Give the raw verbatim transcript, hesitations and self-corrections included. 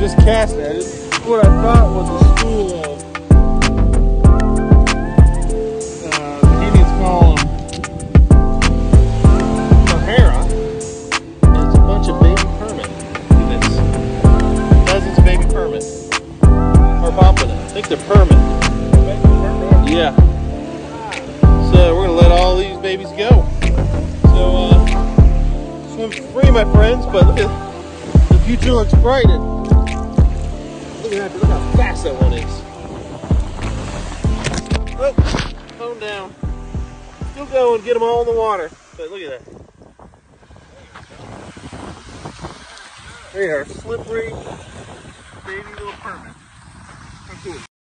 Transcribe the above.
just cast at it. What I thought was a school of, uh, the Indians call them Mahara. It's a bunch of baby permit. Look at this. Dozens of baby permit. Or pompano. I think they're permit. Yeah. So we're going to let all these babies go. So, uh, swim for free, my friends, but look at, the future looks bright. And look at that, look how fast that one is. Oh, tone down. Still going, get them all in the water. But look at that. There you are, slippery baby little permit. How cool.